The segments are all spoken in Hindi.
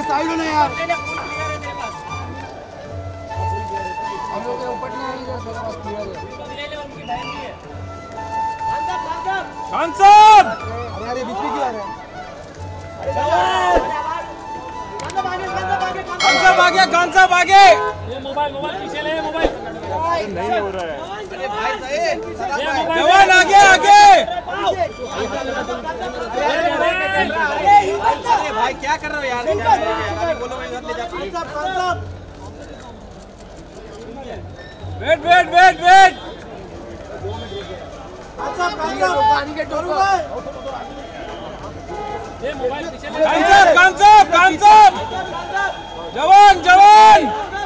साइड होना यार। हम लोग ऊपर नहीं आएंगे तेरे पास क्लियर है। खान साहब अरे यार ये बीच में क्यों आ रहा है? खान साहब आगे, खान साहब आगे। ये मोबाइल पीछे ले, मोबाइल नहीं हो रहा है। जवान आगे आगे। अरे भाई क्या कर रहे हो यार? बोलो मैं इधर ले जाता हूं। Wait wait wait wait. ये मोबाइल पीछे ले। खान साहब जवान जवान।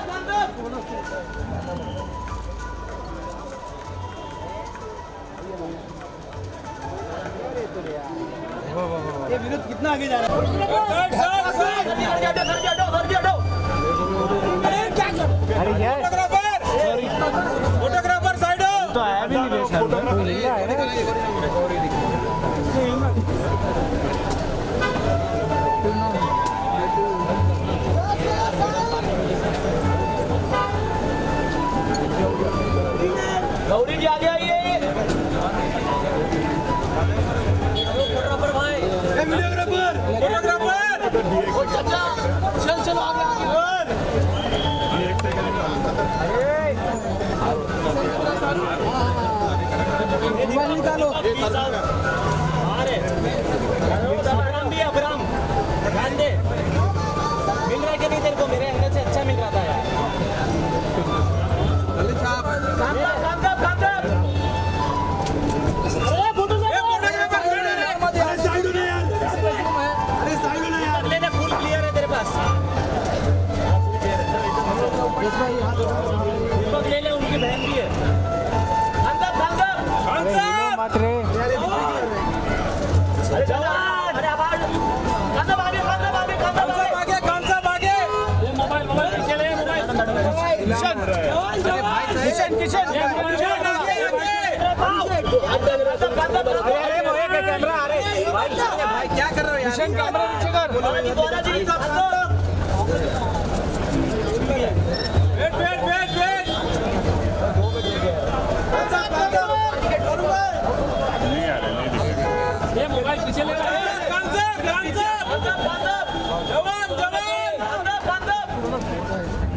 ये विनोद कितना आगे जा रहा है? फोटोग्राफर साइड हो। तो आया भी नहीं गौरी जी आगे आइए। चलो आगे मोबाइल निकालो। अब्राम ध्यान दे, मिल रहा है कि नहीं तेरे को? मेरे अंदर से अच्छा मिल रहा था यार। ले ले, उनकी बहन भी है। मोबाइल पीछे ले, मोबाइल किशन कैमरा आ रहे भाई क्या कर रहे हो यार? कैमरा नीचे कर। Wait wait wait wait. नहीं आ रहा, नहीं दिखेगा। ये मोबाइल पीछे ले। खान साहब जवान जवान।